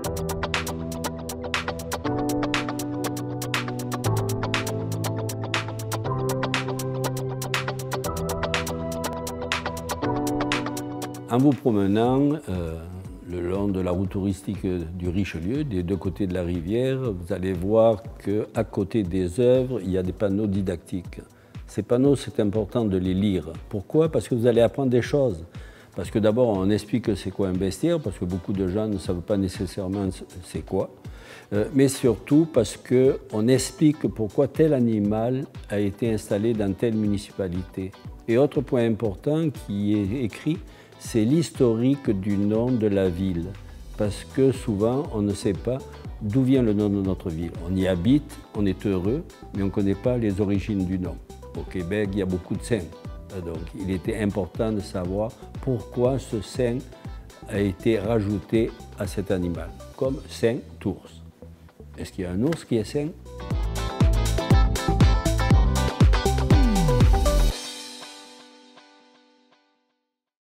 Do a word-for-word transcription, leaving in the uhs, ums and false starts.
En vous promenant euh, le long de la route touristique du Richelieu, des deux côtés de la rivière, vous allez voir qu'à côté des œuvres, il y a des panneaux didactiques. Ces panneaux, c'est important de les lire. Pourquoi? Parce que vous allez apprendre des choses. Parce que d'abord, on explique c'est quoi un bestiaire, parce que beaucoup de gens ne savent pas nécessairement c'est quoi. Euh, mais surtout parce qu'on explique pourquoi tel animal a été installé dans telle municipalité. Et autre point important qui est écrit, c'est l'historique du nom de la ville. Parce que souvent, on ne sait pas d'où vient le nom de notre ville. On y habite, on est heureux, mais on ne connaît pas les origines du nom. Au Québec, il y a beaucoup de saints. Donc, il était important de savoir pourquoi ce saint a été rajouté à cet animal, comme saint ours. Est-ce qu'il y a un ours qui est saint?